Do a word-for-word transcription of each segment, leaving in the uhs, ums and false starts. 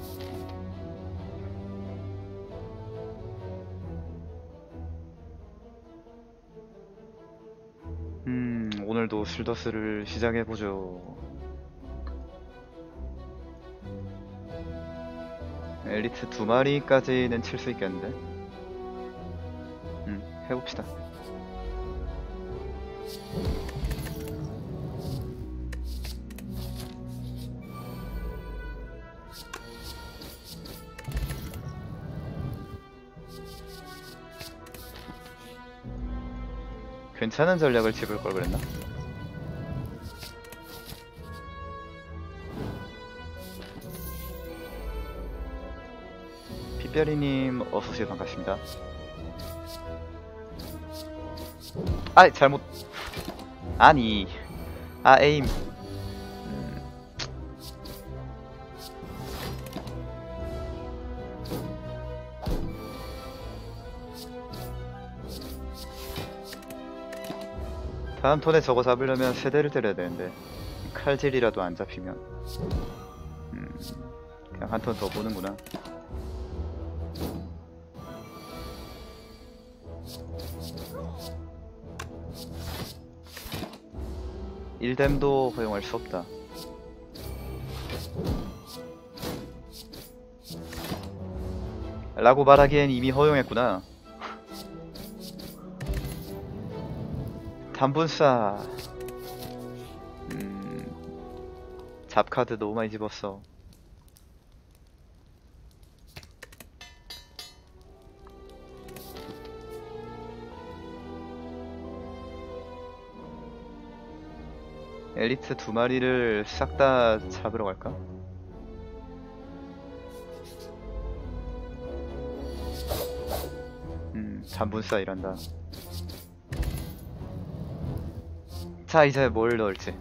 음, 오늘도 슬더스를 시작해보죠. 엘리트 두 마리까지는 칠 수 있겠는데? 음, 해봅시다. 괜찮은 전략을 집을 걸 그랬나? 핏별이님 어서오세요. 반갑습니다. 아 잘못 아니 아 에임 음. 다음 턴에 저거 잡으려면 세 대를 때려야 되는데 칼질이라도 안 잡히면 음, 그냥 한 턴 더 보는구나. 일뎀도 허용할 수 없다. 라고 말하기엔 이미 허용했구나. 단분싸. 음, 잡카드 너무 많이 집었어. 엘리트 두 마리를 싹 다 잡으러 갈까? 음, 단분싸 일한다. 자, 이제 뭘 넣을지.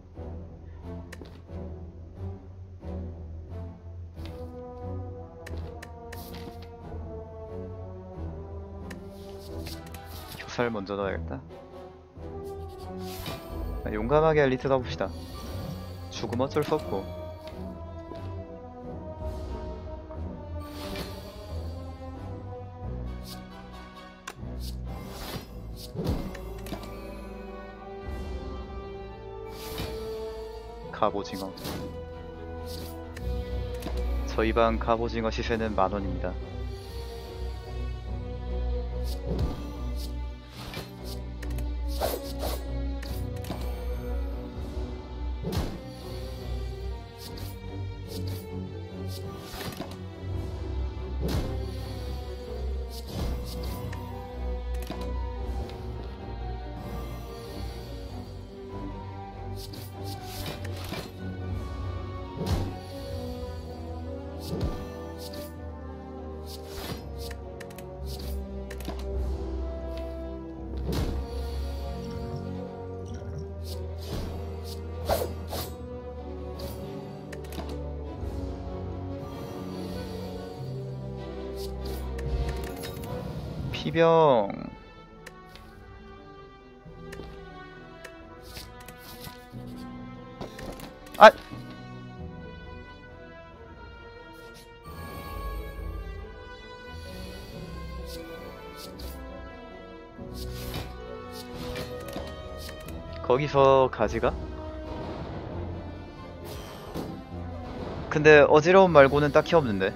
교살 먼저 넣어야겠다. 아, 용감하게 엘리트 넣어봅시다. 죽으면 어쩔 수 없고. 갑오징어. 저희 방 갑오징어 시세는 만원입니다. 피병. 아! 거기서 가지가? 근데 어지러움 말고는 딱히 없는데.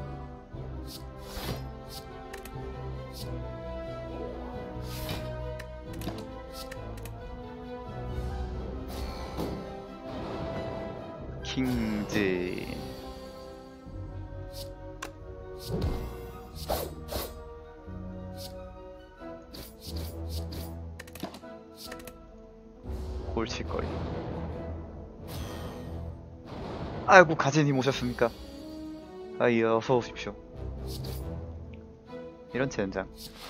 킹즈. 골칫거리. 아이고 가지님 오셨습니까? 아이 어서 오십시오. 이런 젠장.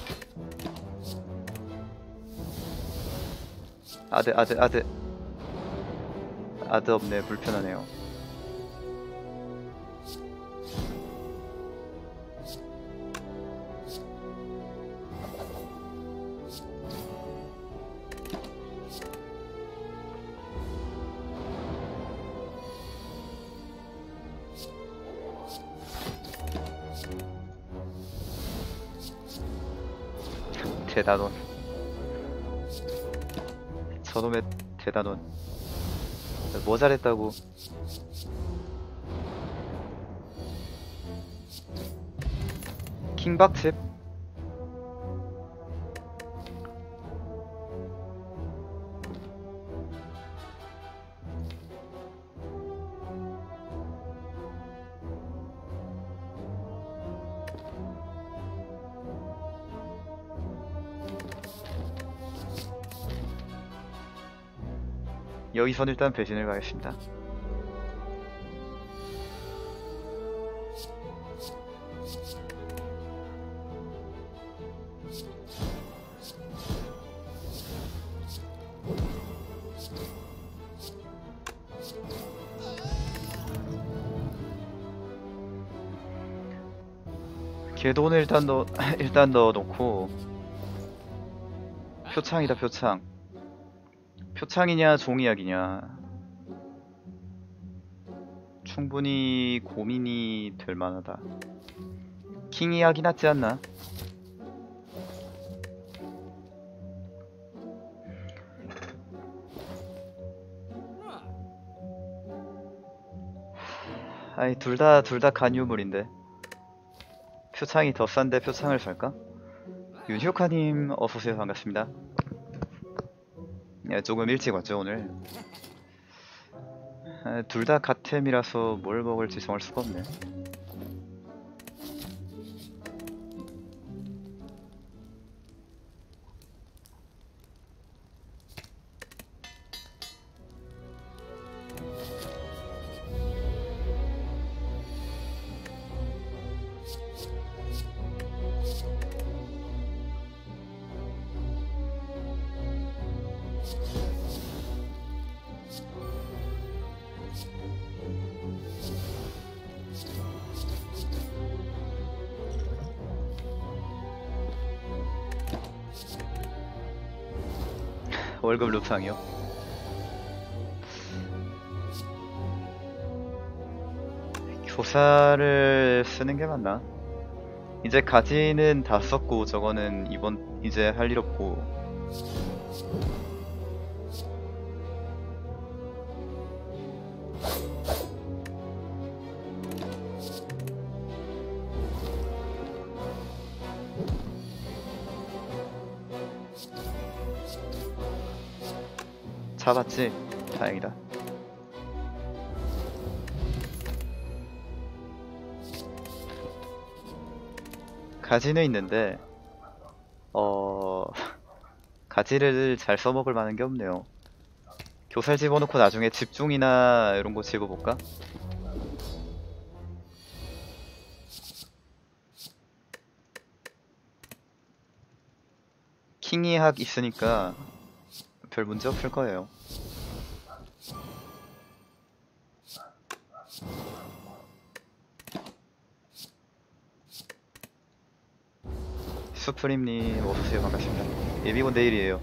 아드 아드 아드 아드 없네. 불편하네요. 대단원. 저놈의 대단원. 뭐 잘했다고. 킹박집. 여기선 일단 배신을 가겠습니다. 궤도는 일단 넣 일단 넣어놓고 표창이다. 표창. 표창이냐 종이약이냐 충분히 고민이 될 만하다. 킹이약이 낫지 않나? 아이 둘 다 둘 다 간유물인데 표창이 더 싼데 표창을 살까? 윤효카님 어서오세요. 반갑습니다. 예, 조금 일찍 왔죠 오늘. 둘 다 갓템이라서 뭘 먹을지 정할 수가 없네. 월급 루팡이요? 교사를 쓰는 게 맞나? 이제 가지는 다 썼고 저거는 이번 이제 할 일 없고. 잡았지? 다행이다. 가지는 있는데 어... 가지를 잘 써먹을 만한 게 없네요. 교살 집어넣고 나중에 집중이나 이런 거 집어볼까? 킹이학 있으니까 별 문제 없을 거예요. 수프림님 어서오세요. 반갑습니다. 예비군 내일이에요.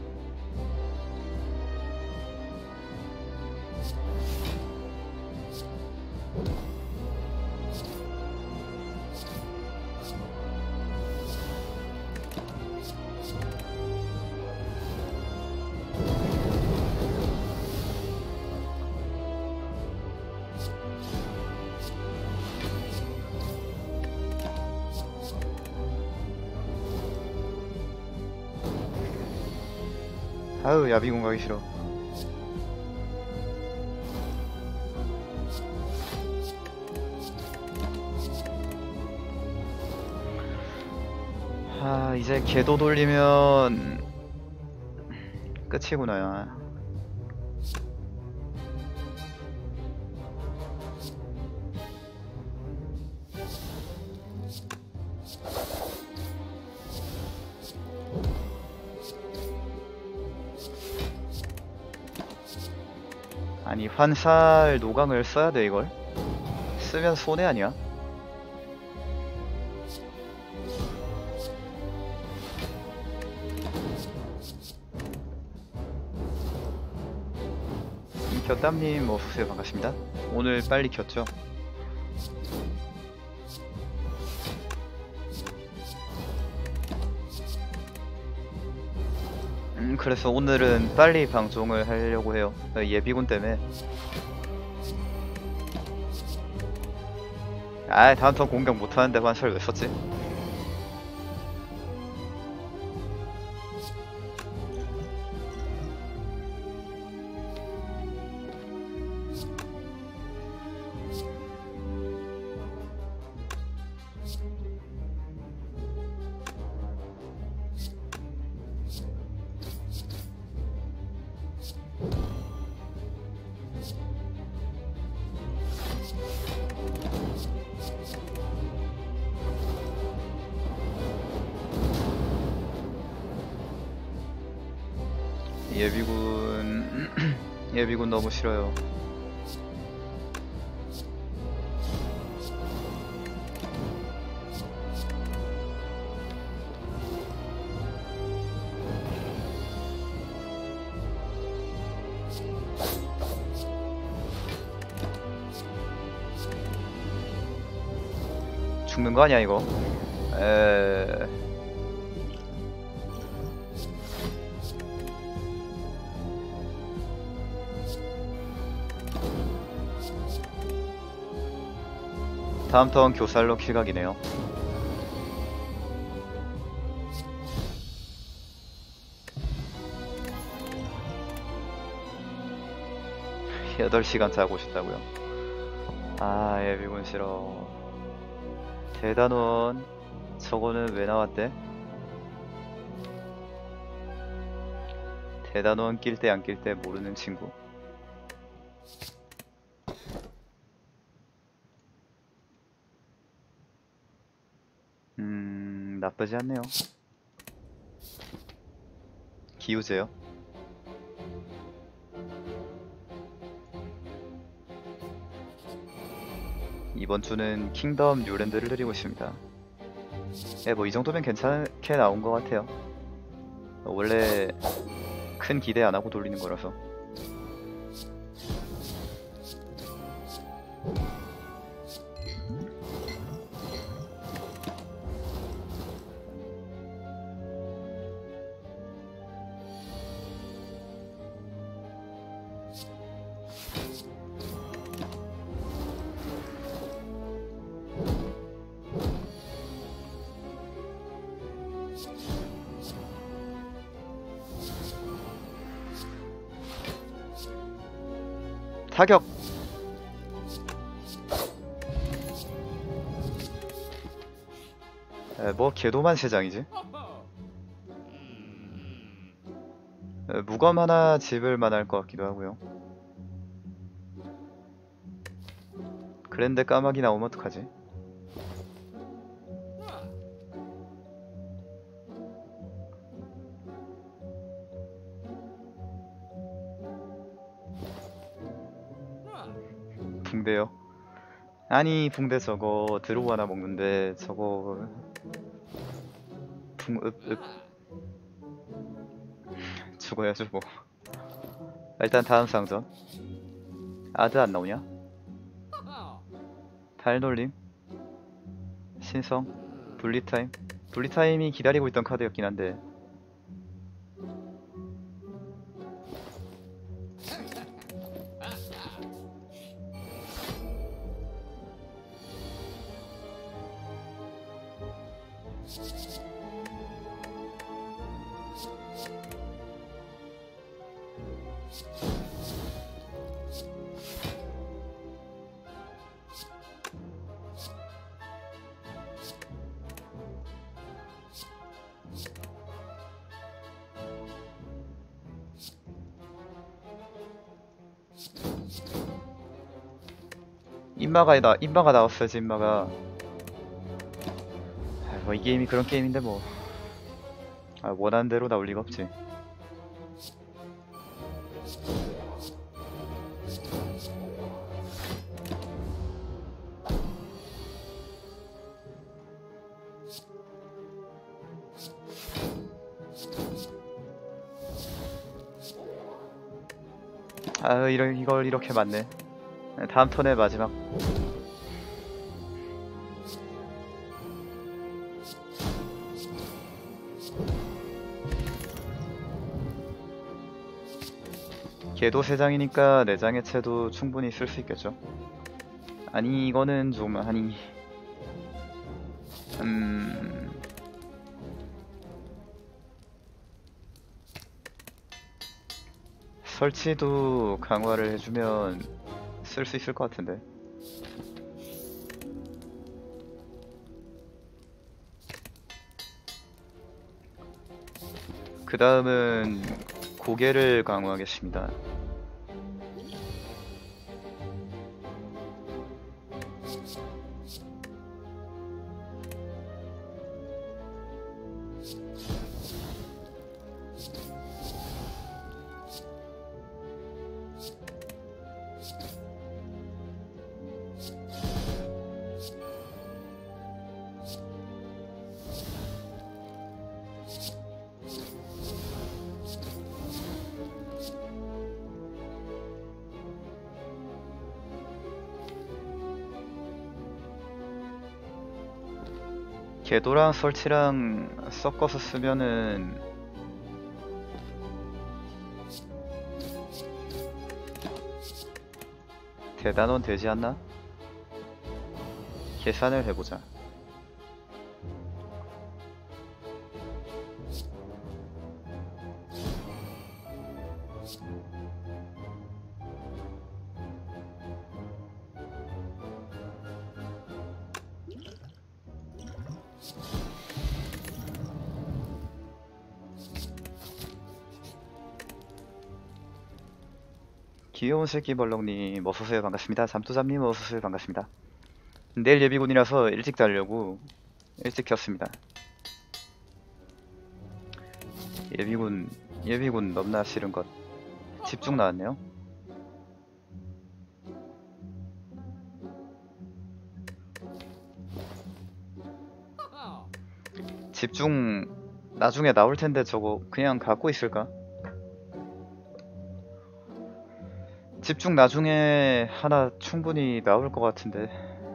아유 야비군 가기 싫어. 아 이제 궤도 돌리면 끝이구나. 아니 환살 노강을 써야 돼. 이걸 쓰면 손해 아니야? 곁담님 어서오세요. 반갑습니다. 오늘 빨리 켰죠? 음, 그래서 오늘은 빨리 방송을 하려고 해요. 예비군 때문에. 아, 다음 턴 공격 못하는데 환철 왜 썼지? 예비군 예비군 너무 싫어요. 죽는 거 아니야 이거? 에... 다음 턴 교살로 킬각이네요. 여덟 시간 자고 싶다고요? 아, 예비군 싫어. 대단원 저거는 왜 나왔대? 대단원 낄 때 안 낄 때 모르는 친구. 음... 나쁘지 않네요. 기우제요? 이번 주는 킹덤 뉴랜드를 드리고 있습니다. 예, 뭐 이 정도면 괜찮게 나온 것 같아요. 원래 큰 기대 안 하고 돌리는 거라서. 타격! 에, 뭐 개도만 세장이지? 에, 무검 하나 집을 만할 것 같기도 하고요. 그랜데 까마귀 나오면 어떡하지? 붕대요? 아니, 붕대 저거 드로우 하나 먹는데 저거 붕읍읍 죽어야죠 뭐. 일단 다음 상점. 아드 안 나오냐? 달놀림, 신성, 분리타임. 분리타임이 기다리고 있던 카드였긴 한데. 인마가 나 인마가 나왔어야지. 인마가. 아, 뭐 이 게임이 그런 게임인데 뭐. 아, 원하는 대로 나올 리가 없지. 아, 이런 이걸 이렇게 맞네. 다음 턴의 마지막. 걔도 세 장이니까 네 장의 채도 충분히 쓸 수 있겠죠. 아니 이거는 좀 아니 음... 설치도 강화를 해주면 쓸 수 있을 것 같은데. 그 다음은 고개를 강화하겠습니다. 궤도랑 설치랑 섞어서 쓰면은 대단원 되지 않나? 계산을 해보자. 귀여운 새끼 벌렁님 어서오세요. 반갑습니다. 잠투잠님 어서오세요. 반갑습니다. 내일 예비군이라서 일찍 자려고 일찍 켰습니다. 예비군 예비군 넘나 싫은 것. 집중 나왔네요. 집중 나중에 나올 텐데 저거 그냥 갖고 있을까? 집중 나중에 하나 충분히 나올 것 같은데.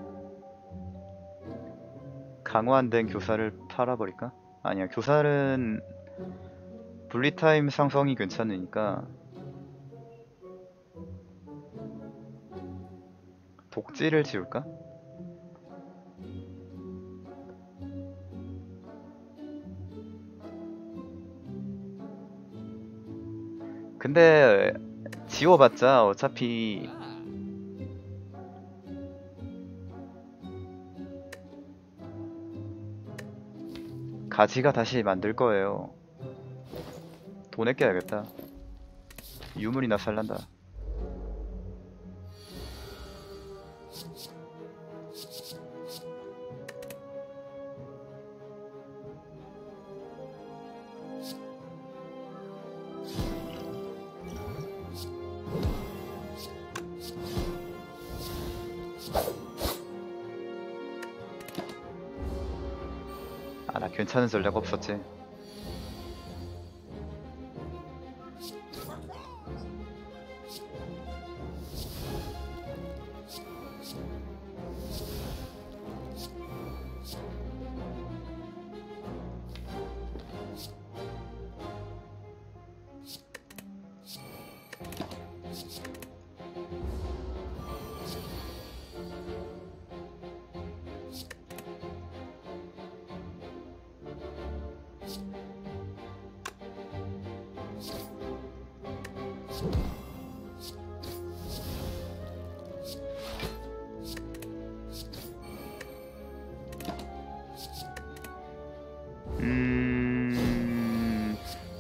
강화 안 된 교사를 팔아버릴까? 아니야, 교살은 분리타임 상성이 괜찮으니까 독지를 지울까? 근데 지워봤자 어차피 가지가 다시 만들 거예요. 돈 아껴야겠다. 유물이나 살란다. 아, 나 괜찮은 전략 없었지. 음...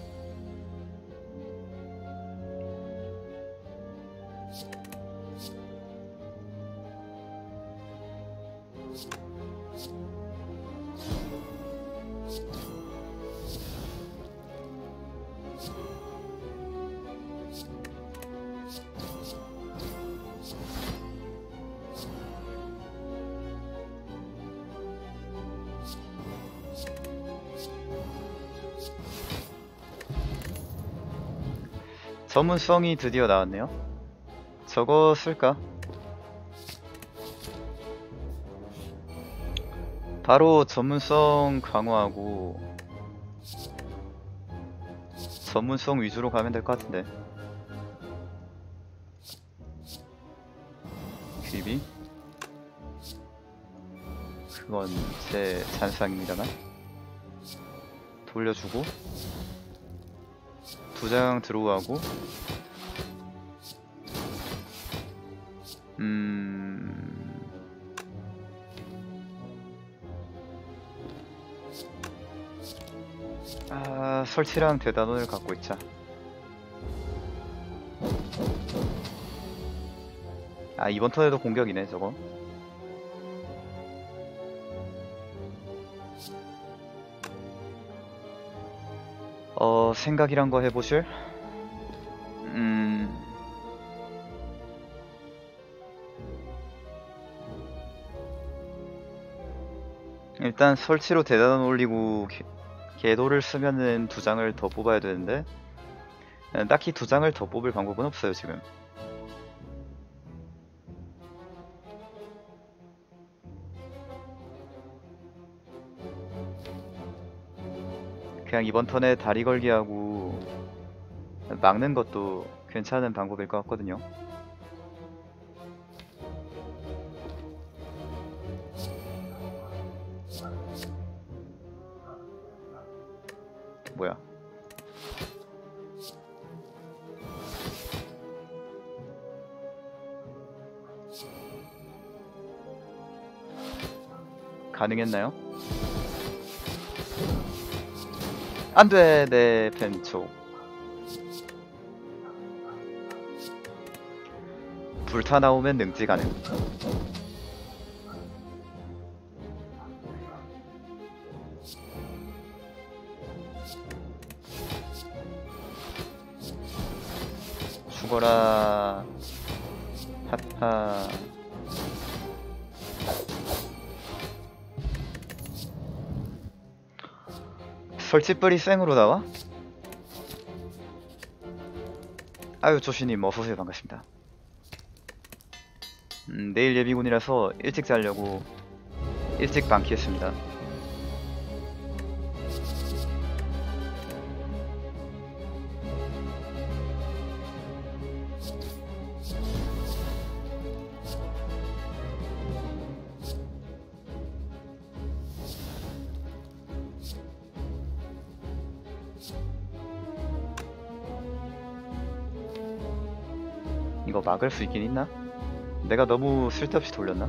전문성이 드디어 나왔네요. 저거 쓸까? 바로 전문성 강화하고 전문성 위주로 가면 될 것 같은데. 투입이 그건 제 잔상입니다만 돌려주고 두 장 드로우하고 음... 아... 설치랑 대단원을 갖고 있자. 아 이번 턴에도 공격이네 저거. 어... 생각이란 거 해보실? 음... 일단 설치로 대단원 올리고 개, 궤도를 쓰면은 두 장을 더 뽑아야 되는데 딱히 두 장을 더 뽑을 방법은 없어요 지금. 그냥 이번 턴에 다리 걸기 하고 막는 것도 괜찮은 방법일 것 같거든요. 뭐야? 가능했나요? 안돼 내 펜초. 불타 나오면 능지 가능. 죽어라. 하하. 설치뿔이 생으로 나와? 아유 조슈님 어서오세요. 반갑습니다. 음, 내일 예비군이라서 일찍 자려고 일찍 방키했습니다. 이거 막을 수 있긴 있나? 내가 너무 쓸데없이 돌렸나?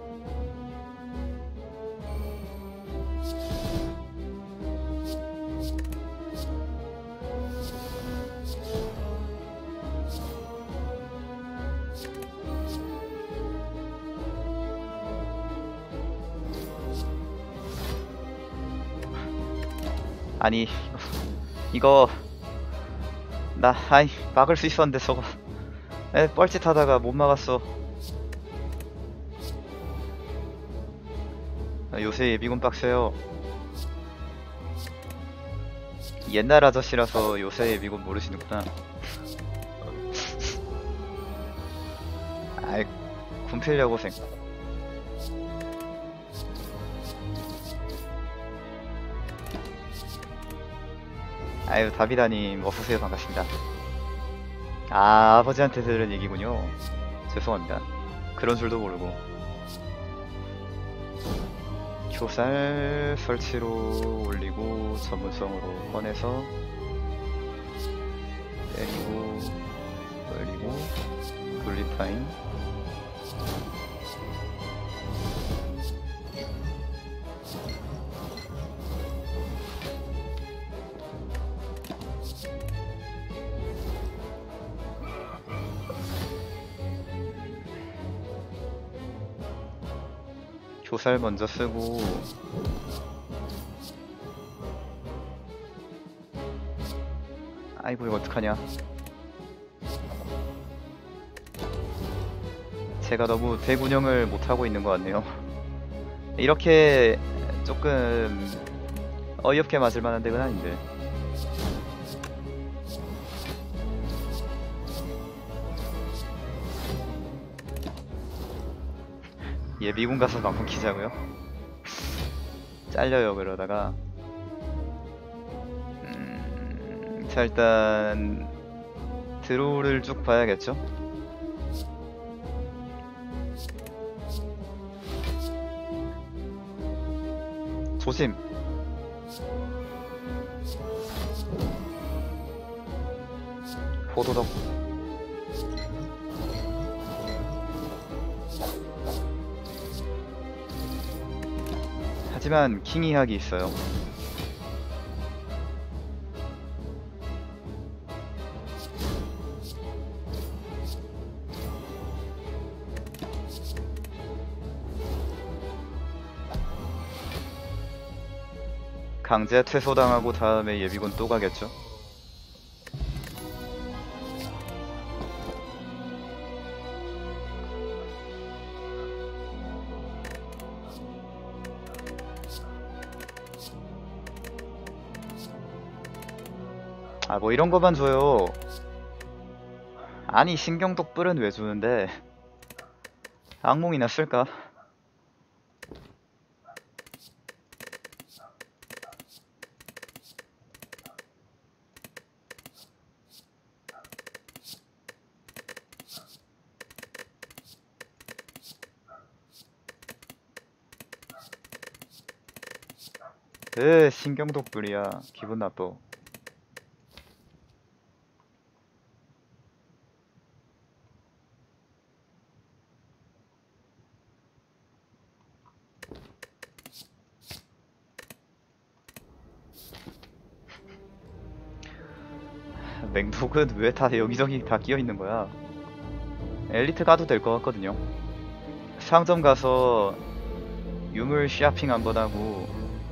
아니 이거 나 아이 막을 수 있었는데 저거 에 뻘짓하다가 못 막았어. 아, 요새 예비군 빡세요. 옛날 아저씨라서 요새 예비군 모르시는구나. 아이 굶필려고 생. 아유 다비다님 어서오세요. 반갑습니다. 아 아버지한테 들은 얘기군요. 죄송합니다. 그런 줄도 모르고. 교살 설치로 올리고 전문성으로 꺼내서 때리고 올리고 돌리타임. 교살 먼저 쓰고 아이고 이거 어떡하냐. 제가 너무 대군형을 못하고 있는 것 같네요. 이렇게 조금 어이없게 맞을 만한 덱은 아닌데. 예, 미군 가서 방송 키자고요? 잘려요 그러다가. 음... 자 일단 드로우를 쭉 봐야겠죠? 조심. 호도덕. 하지만 킹이학이 있어요. 강제 퇴소당하고 다음에 예비군 또 가겠죠? 아, 뭐 이런 거만 줘요. 아니, 신경독불은 왜 주는데? 악몽이나 쓸까? 으, 신경독불이야. 기분 나빠. 맹독은 왜 다 여기저기 다 끼어있는 거야? 엘리트 가도 될 것 같거든요. 상점 가서 유물 쇼핑 한번 하고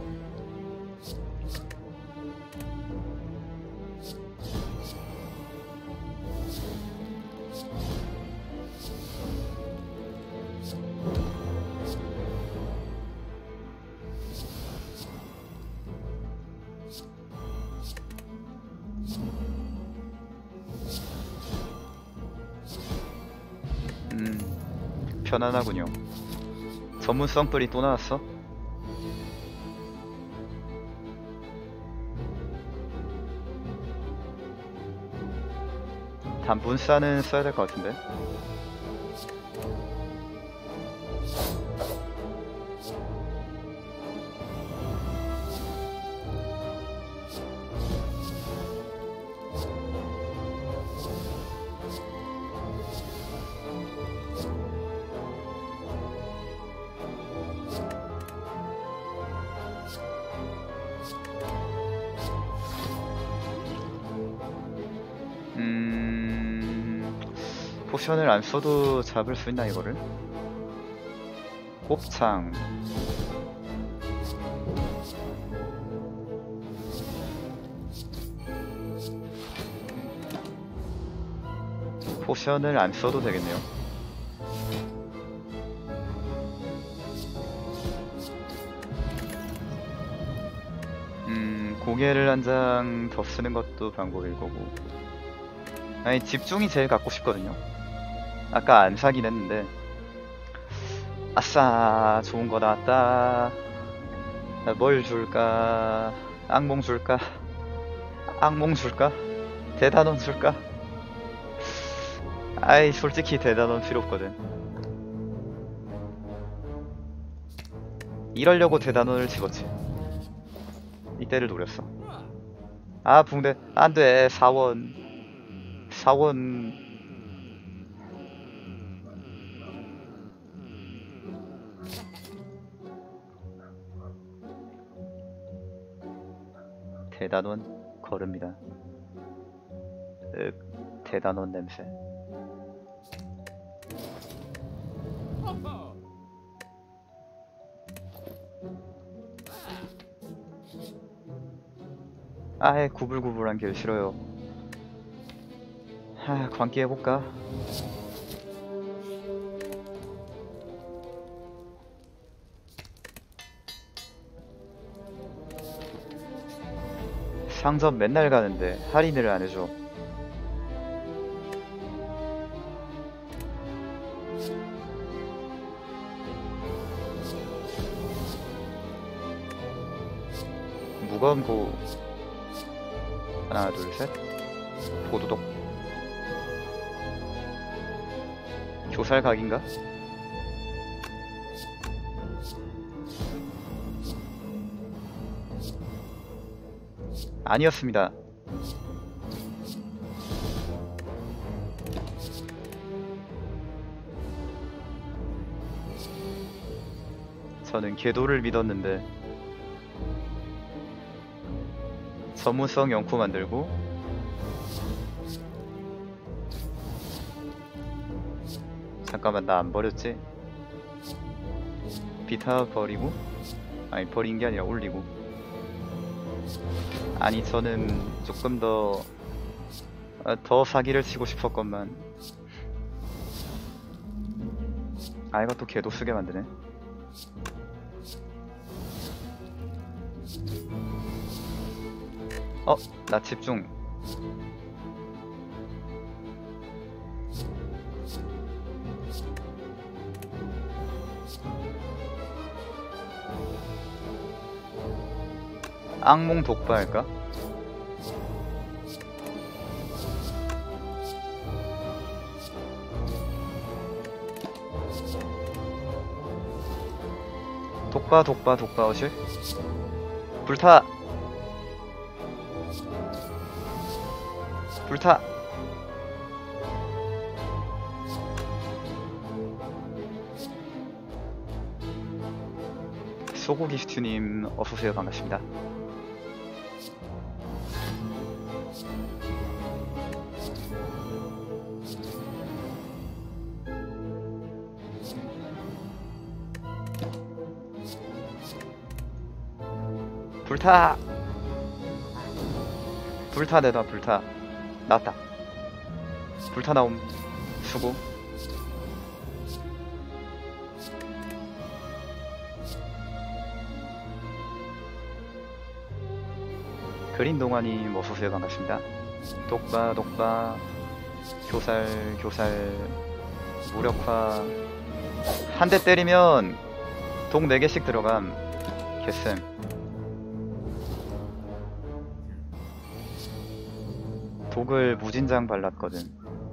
음, 편안하군요. 전문성 뿔이 또 나왔어? 단분싸는 써야 될 것 같은데. 포션을 안 써도 잡을 수 있나 이거를? 곱창. 포션을 안 써도 되겠네요. 음, 고개를 한 장 더 쓰는 것도 방법일 거고. 아니, 집중이 제일 갖고 싶거든요. 아까 안 사긴 했는데. 아싸, 좋은 거 나왔다. 뭘 줄까? 악몽 줄까? 악몽 줄까? 대단원 줄까? 아이, 솔직히 대단원 필요 없거든. 이러려고 대단원을 집었지. 이때를 노렸어. 아, 붕대. 안돼. 사원. 사원. 대단원 걸음이다. 윽, 대단원 냄새. 아예 구불구불한 길 싫어요. 하, 광기 해볼까? 상점 맨날 가는데 할인을 안 해줘. 무거운 고. 하나 둘 셋. 도도독. 교살 각인가? 아니었습니다. 저는 궤도를 믿었는데 전문성 연코 만들고 잠깐만 나 안 버렸지? 비타 버리고 아니 버린 게 아니라 올리고 아니 저는 조금 더 아, 더 사기를 치고 싶었건만 아 이거 또 궤도 쓰게 만드네. 어? 나 집중. 악몽 독바할까? 독바 독바 독바 어실? 불타! 불타! 소고기 스튜님 어서오세요. 반갑습니다. 불타! 불타 내놔 불타. 나왔다. 불타 나옴. 수고. 그린 동안이 어서오세요. 반갑습니다. 독바 독바 교살 교살 무력화 한 대 때리면 독 네 개씩 들어감. 개쌤 독을 무진장 발랐거든.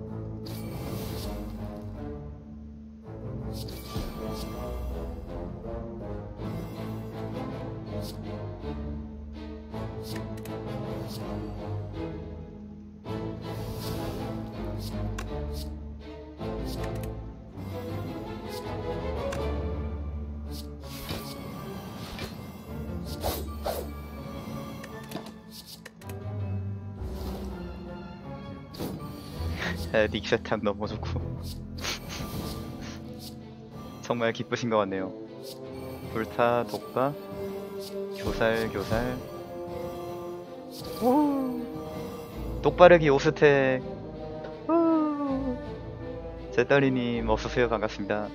닉세탑 너무 좋고 정말 기쁘신 것 같네요. 불타 독바 교살 교살 오 독바르기 오스텍 제떨리님 어서오세요. 반갑습니다.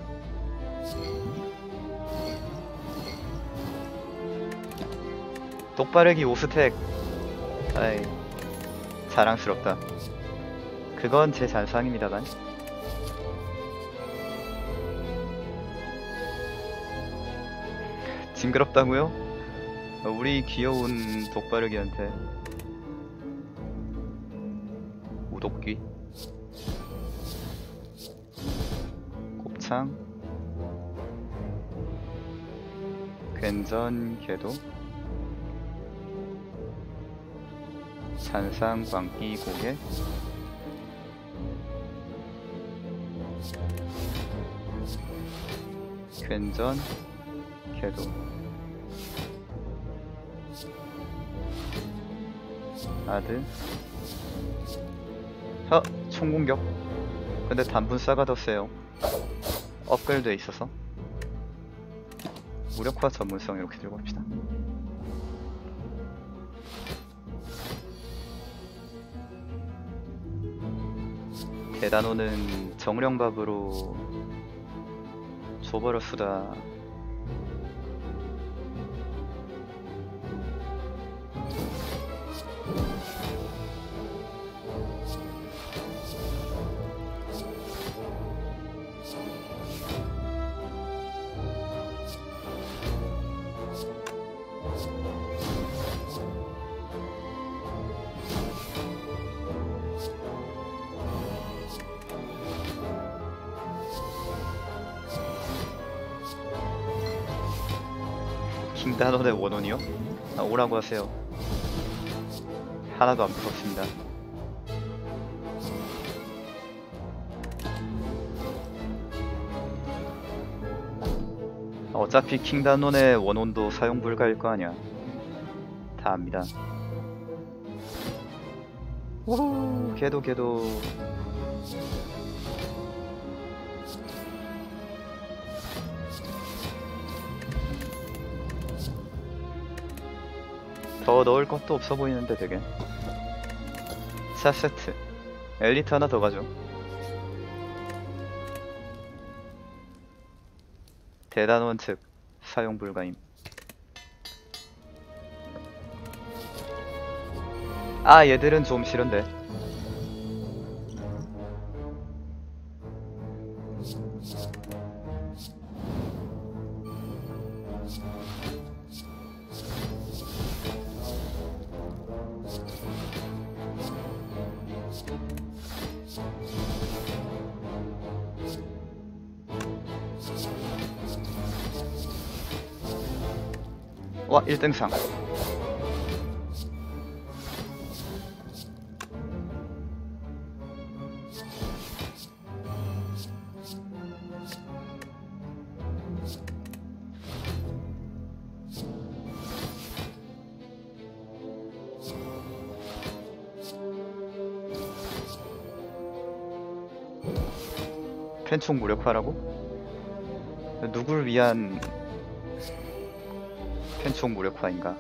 독바르기 오스텍 아이 자랑스럽다. 그건 제 잔상입니다만. 징그럽다고요? 우리 귀여운 독바르기한테 우독귀 곱창 괜전 궤도 잔상 광기 고개 괜전 궤도 아드 어! 총공격 근데 단분싸가 더 세요. 업글돼 있어서 무력화 전문성 이렇게 들고 갑시다. 대단호는 정령밥으로 줘버렸수다. 킹단원의 원혼이요? 아, 오라고 하세요. 하나도 안 무섭습니다. 어차피 킹단론의 원혼도 사용 불가일 거 아니야. 다 압니다. 오, 걔도 걔도 더 넣을 것도 없어 보이는데 되게. 사 세트 엘리트 하나 더 가죠. 대단원 측 사용 불가임. 아, 얘들은 좀 싫은데. 와, 일 등상. 펜총 무력화라고? 누굴 위한 펜총 무력화인가?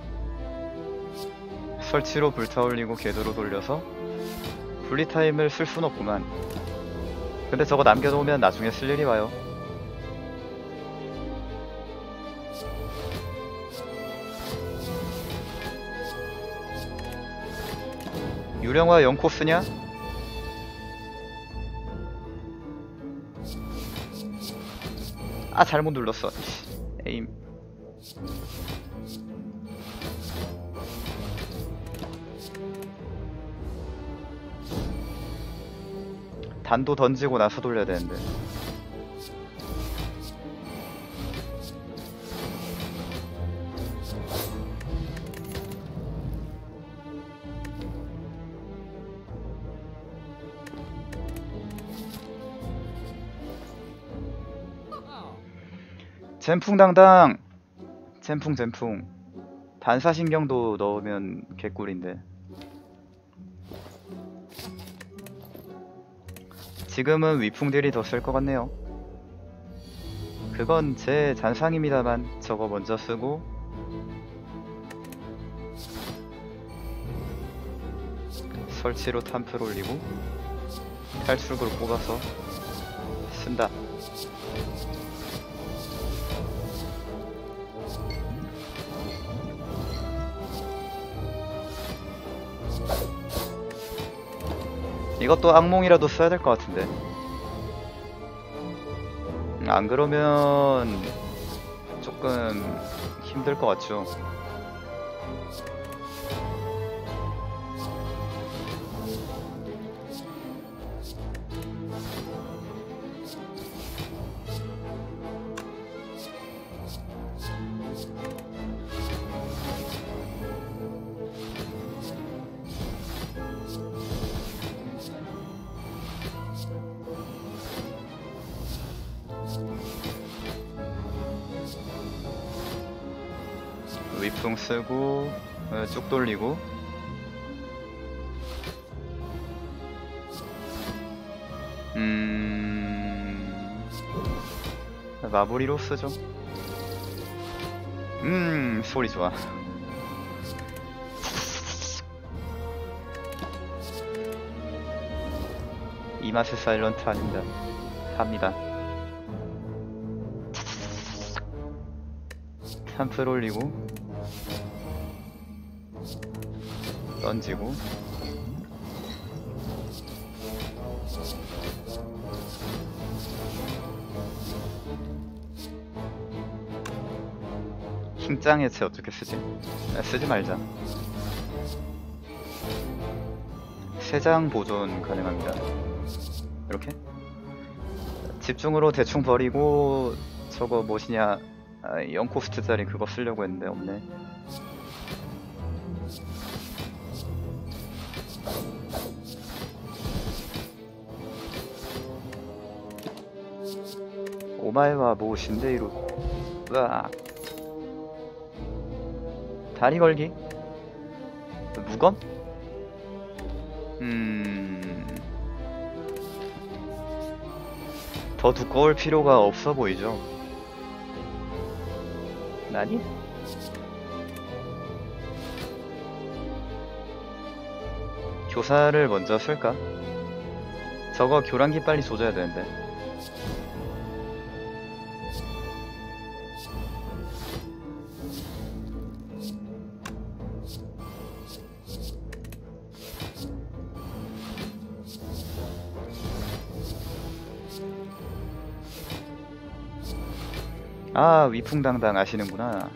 설치로 불타올리고 궤도로 돌려서 분리타임을 쓸 순 없구만. 근데 저거 남겨놓으면 나중에 쓸 일이 와요. 유령화 영 코스냐? 아, 잘못 눌렀어. 에임. 단도 던지고 나서 돌려야 되는데. 젠풍당당. 젠풍 젠풍. 반사신경도 넣으면 개꿀인데. 지금은 위풍들이 더 쓸 것 같네요. 그건 제 잔상입니다만 저거 먼저 쓰고 설치로 탐프를 올리고 탈출구를 뽑아서 쓴다. 이것도 악몽이라도 써야 될 것 같은데. 안 그러면 조금 힘들 것 같죠. 위풍 쓰고 어, 쭉 돌리고 음... 마무리로 쓰죠. 음... 소리 좋아. 이 맛의 사일런트 아닙니다. 합니다. 탐플 올리고 던지고 킹짱 해체 어떻게 쓰지? 아, 쓰지 말자. 세 장 보존 가능합니다. 이렇게 집중으로 대충 버리고 저거 무엇이냐, 아, 영 코스트짜리 그거 쓰려고 했는데 없네. 오마에와 모 신데이루. 으악. 다리 걸기? 무검? 음... 더 두꺼울 필요가 없어 보이죠? 나니? 교사를 먼저 쓸까? 저거 교란기 빨리 조져야 되는데. 아, 위풍당당 아시는구나.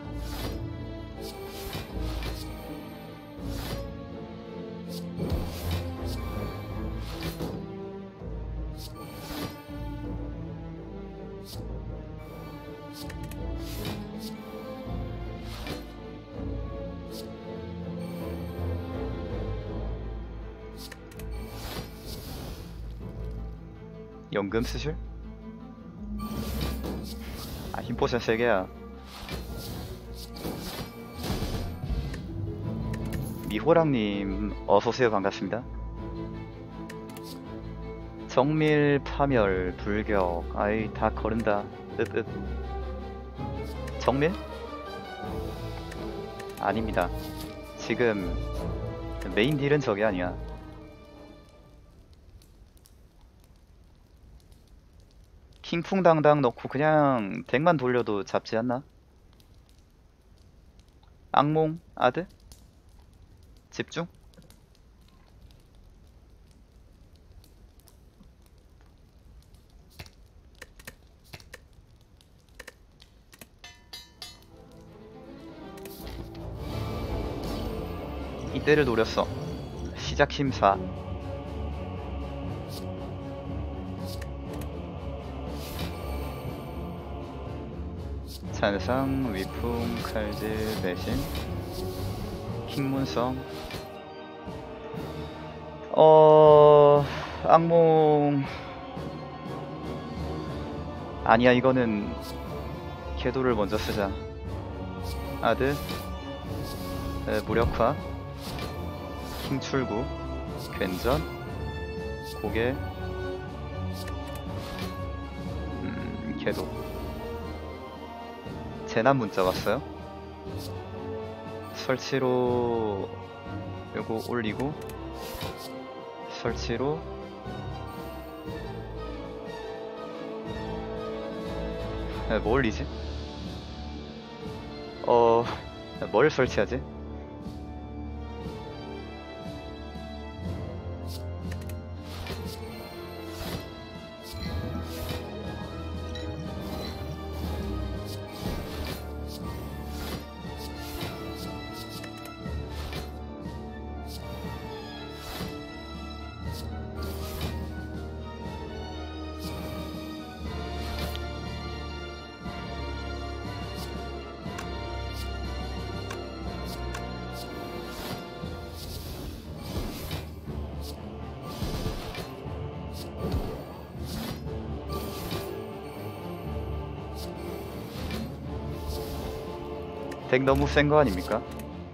연금 쓰실? 아, 힘포션 세 개야. 미호랑님 어서오세요. 반갑습니다. 정밀, 파멸, 불격. 아이, 다 거른다. 읍읍. 정밀? 아닙니다. 지금 메인 딜은 저게 아니야. 킹풍당당 넣고 그냥 덱만 돌려도 잡지 않나? 악몽 아드? 집중? 이때를 노렸어. 시작 심사. 찬상, 위풍, 칼질, 배신, 킹문성. 어... 악몽... 아니야, 이거는 궤도를 먼저 쓰자. 아드, 에, 무력화, 킹출구, 괜전, 고개, 음... 궤도. 재난 문자 왔어요. 설치로 요거 올리고 설치로 에, 뭐 올리지? 어... 뭘 설치하지? 덱 너무 센 거 아닙니까?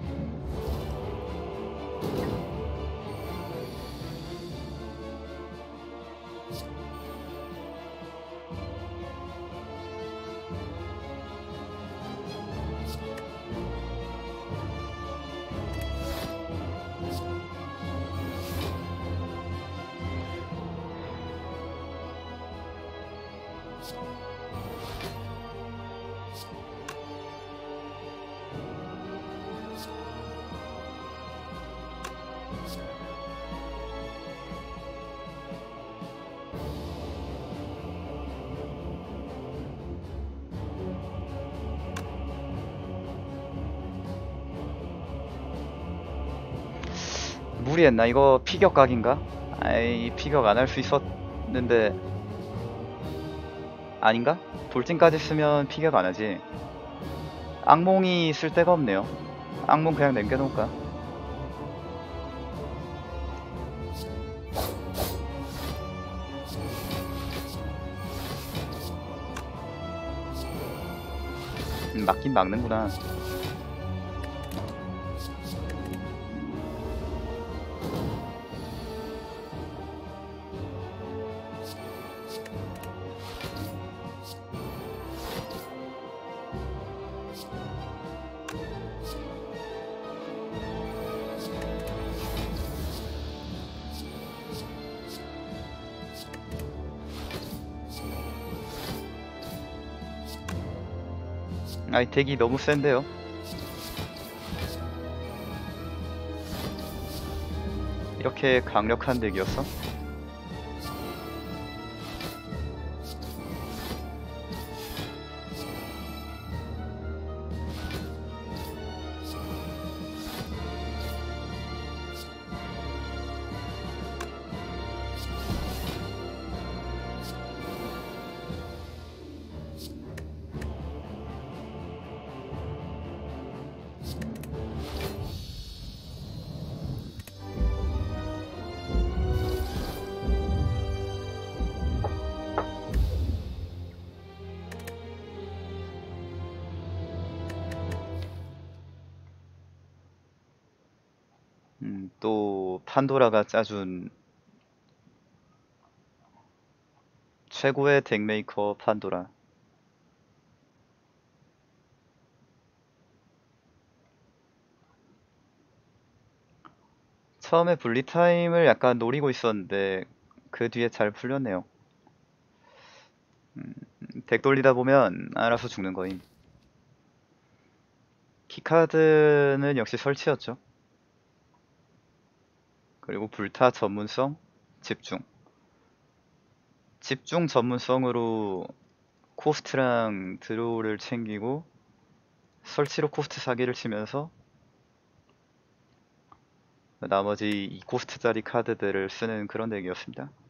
무리했나? 이거 피격 각인가? 아이, 피격 안 할 수 있었는데 아닌가? 돌진까지 쓰면 피격 안 하지. 악몽이 쓸 데가 없네요. 악몽 그냥 남겨놓을까? 음, 막긴 막는구나. 아이 덱이 너무 센데요. 이렇게 강력한 덱이었어? 음, 또 판도라가 짜준 최고의 덱메이커 판도라. 처음에 분리 타임을 약간 노리고 있었는데 그 뒤에 잘 풀렸네요. 음, 덱 돌리다 보면 알아서 죽는 거임. 키카드는 역시 설치였죠. 그리고 불타 전문성, 집중. 집중 전문성으로 코스트랑 드로우를 챙기고 설치로 코스트 사기를 치면서 나머지 이 코스트짜리 카드들을 쓰는 그런 덱이었습니다.